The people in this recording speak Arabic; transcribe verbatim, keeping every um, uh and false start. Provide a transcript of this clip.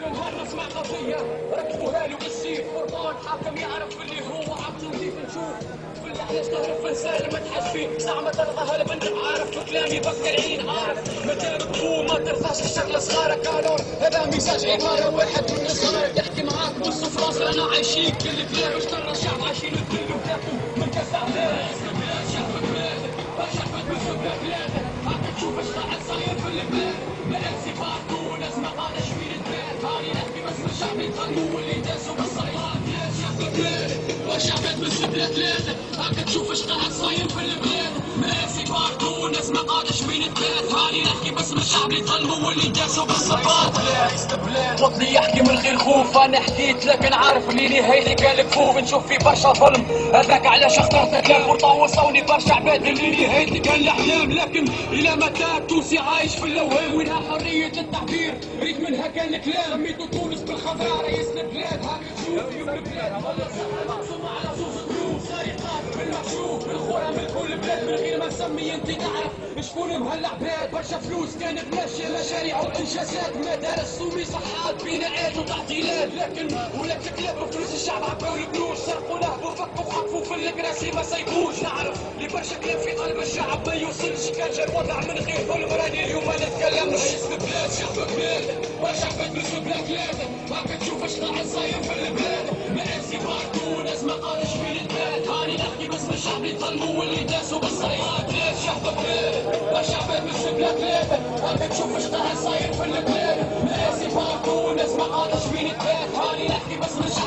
نهار نسمع قضية ركبوها له بالسيف فرطان حاكم يعرف اللي هو عبد نظيف نشوف بالله علاش تهرب انسان ما تحس فيه ساعة ما تلقاها لبنت عارف بكلامي بكر عين عارف ما تركبو ما ترضاش الشغلة صغارة كالور هذا ميزاج عبارة واحد من الصغار يحكي معاك نص فراس انا عايشين كل كلام اشترى الشعب عايشين الكل وتاكو من كاس اعلام شعب بلادك شعب بلادك هاك تشوف اش قاعد صاير في البلاد بلاد بارتو ناس ما قادش فين البلاد هاني نحكي بس من الشعب يتغنوا واللي داسوا بالصياد شعب بلادك وشعبات من البلاد ثلاثة هاك تشوف اش قاعد صاير في البلاد مآسي بارتو ناس ما قادش فين البلاد هاني نحكي بس من الشعب يتغنوا واللي داسوا بالصياد وطني يحكي من غير خوف انا حكيت لكن عارف اللي نهايتي قال كفوف نشوف في برشا ظلم هذاك علاش اخترت كلام وطوصوني برشا عباد اللي نهايتي كان الاحلام لكن الى متى التونسي عايش في الاوهام وينها حريه التعبير ريت منها كان كلام سميتو تونس بالخضراء رئيس البلاد هاك تشوف يوم البلاد مقسومه على صوص فلوس سرقات بالمكشوف بالخورة من كل بلاد من غير ما تسمي انت تعرف شكون مهلا عباد برشا فلوس كانت ماشيه مشاريع وانجازات مدارس سومي صحات بناءات وتعديلات لكن ولات كلاب فلوس الشعب عباو القروش سرقوا نهبوا فكوا خطفوا في الكراسي ما سيبوش نعرف اللي برشا كلام في قلب الشعب ما يوصلش كان جا الوضع من غير ظلم راني اليوم ما نتكلمش رئيس البلاد شعب بلاد وشعب من البلاد ثلاثة هاكا تشوف اش قاعد صاير في البلاد مآسي بارتو ناس ما قادش فين البلاد هاني نحكي بس من الشعب يطلبوا واللي داسوا بالصياد شعب بلاد وشعب من البلاد ثلاثة هاكا تشوف اش قاعد صاير في البلاد مآسي بارتو ناس ما قادش فين البلاد هاني نحكي بس من